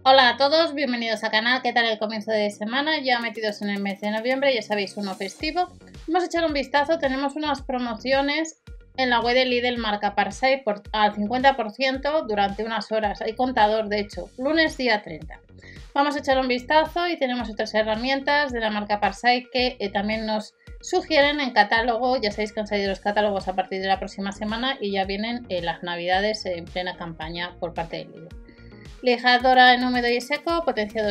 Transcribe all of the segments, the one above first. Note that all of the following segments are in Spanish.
Hola a todos, bienvenidos al canal. ¿Qué tal el comienzo de semana? Ya metidos en el mes de noviembre, ya sabéis, uno festivo. Vamos a echar un vistazo, tenemos unas promociones en la web de Lidl marca Parsai al 50% durante unas horas. Hay contador, de hecho, lunes día 30. Vamos a echar un vistazo y tenemos otras herramientas de la marca Parsai que también nos sugieren en catálogo. Ya sabéis que han salido los catálogos a partir de la próxima semana y ya vienen las navidades en plena campaña por parte de Lidl. Lijadora en húmedo y seco, potencia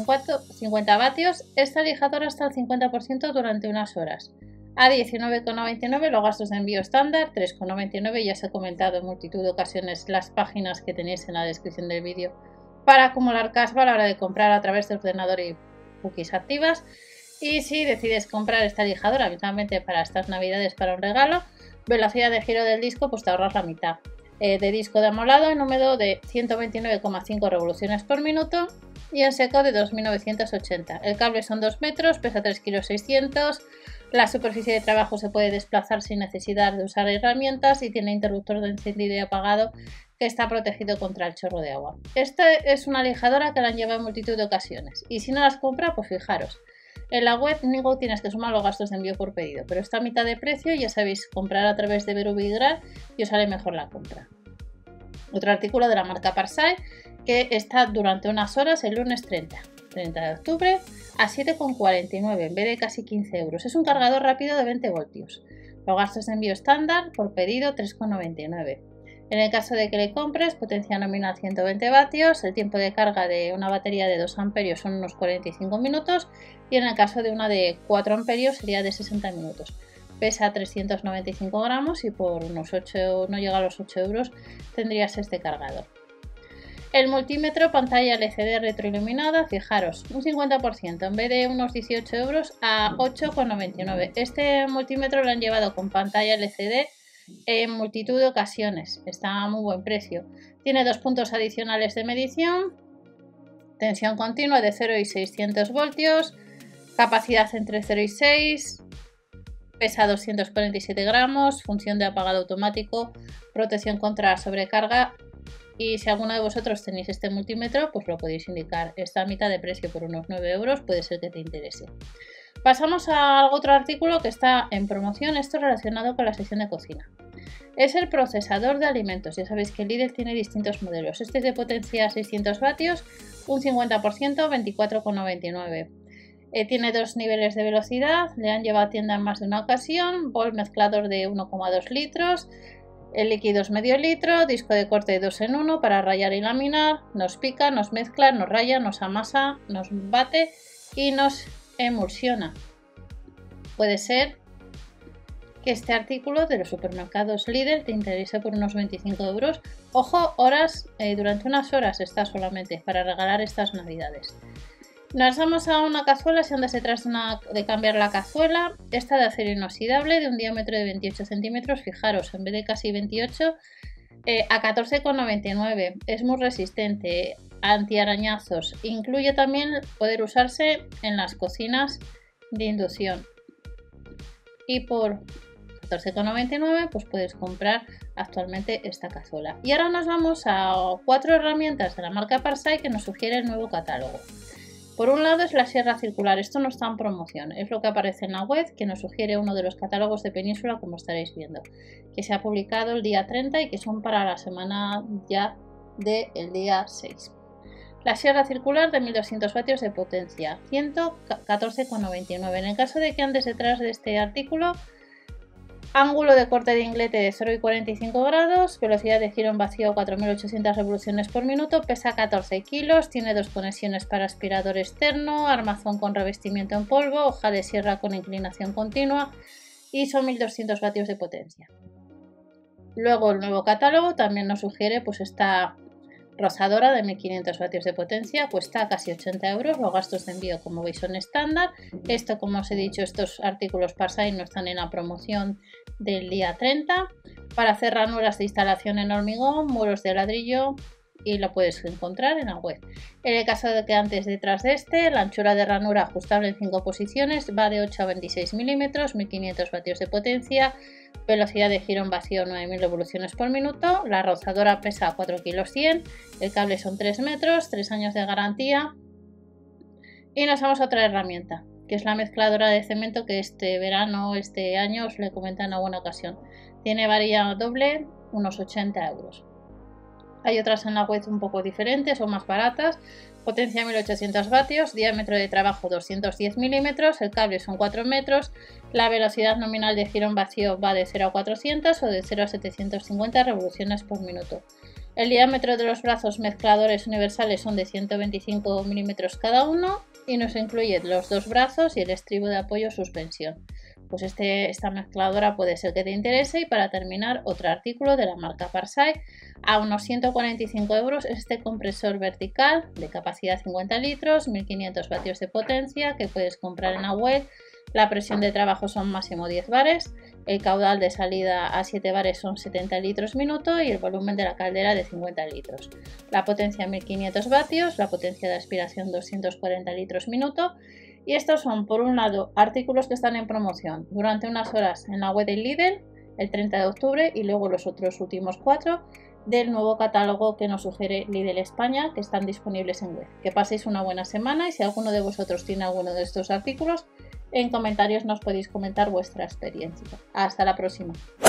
250 vatios. Esta lijadora está al 50% durante unas horas. A 19,99, los gastos de envío estándar 3,99. Ya os he comentado en multitud de ocasiones las páginas que tenéis en la descripción del vídeo para acumular cashback a la hora de comprar a través de ordenador y cookies activas. Y si decides comprar esta lijadora habitualmente para estas navidades para un regalo, velocidad de giro del disco, pues te ahorras la mitad. De disco de amolado en húmedo de 129,5 revoluciones por minuto y en seco de 2980. El cable son 2 metros, pesa 3,6 kg. La superficie de trabajo se puede desplazar sin necesidad de usar herramientas y tiene interruptor de encendido y apagado que está protegido contra el chorro de agua. Esta es una lijadora que la han llevado en multitud de ocasiones y si no las compra, pues fijaros. En la web Nigo tienes que sumar los gastos de envío por pedido, pero está a mitad de precio y ya sabéis, comprar a través de Verubigrar y os sale mejor la compra. Otro artículo de la marca Parsai que está durante unas horas el lunes 30 de octubre a 7,49 en vez de casi 15 euros. Es un cargador rápido de 20 voltios. Los gastos de envío estándar por pedido 3,99. En el caso de que le compres, potencia nominal 120 vatios, el tiempo de carga de una batería de 2 amperios son unos 45 minutos y en el caso de una de 4 amperios sería de 60 minutos. Pesa 395 gramos y por unos 8, no llega a los 8 euros, tendrías este cargador. El multímetro, pantalla LCD retroiluminada, fijaros, un 50%, en vez de unos 18 euros a 8,99. Este multímetro lo han llevado con pantalla LCD en multitud de ocasiones, está a muy buen precio. Tiene 2 puntos adicionales de medición, tensión continua de 0 y 600 voltios, capacidad entre 0 y 6, pesa 247 gramos, función de apagado automático, protección contra sobrecarga. Y si alguno de vosotros tenéis este multímetro, pues lo podéis indicar. Está a mitad de precio por unos 9 euros, puede ser que te interese. Pasamos a otro artículo que está en promoción, esto relacionado con la sección de cocina. Es el procesador de alimentos. Ya sabéis que Lidl tiene distintos modelos. Este es de potencia 600 vatios, un 50%, 24,99. Tiene 2 niveles de velocidad, le han llevado a tienda en más de una ocasión, bol mezclador de 1,2 litros, el líquido es medio litro, disco de corte de 2 en 1 para rallar y laminar, nos pica, nos mezcla, nos raya, nos amasa, nos bate y nos emulsiona. Puede ser que este artículo de los supermercados Lidl te interese por unos 25 euros. Ojo, horas, durante unas horas está solamente para regalar estas navidades. Nos vamos a una cazuela, si andas detrás de cambiar la cazuela. Esta de acero inoxidable de un diámetro de 28 centímetros, fijaros, en vez de casi 28, a 14,99. Es muy resistente, antiarañazos. Incluye también poder usarse en las cocinas de inducción. Y por 14,99 pues puedes comprar actualmente esta cazuela. Y ahora nos vamos a 4 herramientas de la marca Parsai que nos sugiere el nuevo catálogo. Por un lado es la sierra circular, esto no está en promoción, es lo que aparece en la web que nos sugiere uno de los catálogos de Península, como estaréis viendo, que se ha publicado el día 30 y que son para la semana ya del día 6. La sierra circular de 1200 vatios de potencia, 114,99. En el caso de que andes detrás de este artículo, ángulo de corte de inglete de 0 y 45 grados, velocidad de giro en vacío 4800 revoluciones por minuto, pesa 14 kilos, tiene 2 conexiones para aspirador externo, armazón con revestimiento en polvo, hoja de sierra con inclinación continua y son 1200 vatios de potencia. Luego el nuevo catálogo también nos sugiere pues esta rozadora de 1500 vatios de potencia, cuesta casi 80 euros, los gastos de envío como veis son estándar. Esto, como os he dicho, estos artículos Parsai no están en la promoción del día 30. Para hacer ranuras de instalación en hormigón, muros de ladrillo, y lo puedes encontrar en la web. En el caso de que antes detrás de este, la anchura de ranura ajustable en 5 posiciones va de 8 a 26 milímetros, 1500 vatios de potencia, velocidad de giro en vacío 9000 revoluciones por minuto, la rozadora pesa 4 kg 100, el cable son 3 metros, 3 años de garantía. Y nos vamos a otra herramienta, que es la mezcladora de cemento, que este año os le comenté en alguna ocasión. Tiene varilla doble, unos 80 euros. Hay otras en la web un poco diferentes o más baratas. Potencia 1800 vatios, diámetro de trabajo 210 milímetros, el cable son 4 metros, la velocidad nominal de giro en vacío va de 0 a 400 o de 0 a 750 revoluciones por minuto. El diámetro de los brazos mezcladores universales son de 125 milímetros cada uno y nos incluye los dos brazos y el estribo de apoyo suspensión. Pues esta mezcladora puede ser que te interese. Y para terminar, otro artículo de la marca Parsai a unos 145 euros, este compresor vertical de capacidad 50 litros, 1500 vatios de potencia, que puedes comprar en la web. La presión de trabajo son máximo 10 bares, el caudal de salida a 7 bares son 70 litros minuto y el volumen de la caldera de 50 litros. La potencia 1500 vatios, la potencia de aspiración 240 litros minuto. Y estos son, por un lado, artículos que están en promoción durante unas horas en la web de Lidl el 30 de octubre y luego los otros últimos 4 del nuevo catálogo que nos sugiere Lidl España, que están disponibles en web. Que paséis una buena semana y si alguno de vosotros tiene alguno de estos artículos, en comentarios nos podéis comentar vuestra experiencia. Hasta la próxima.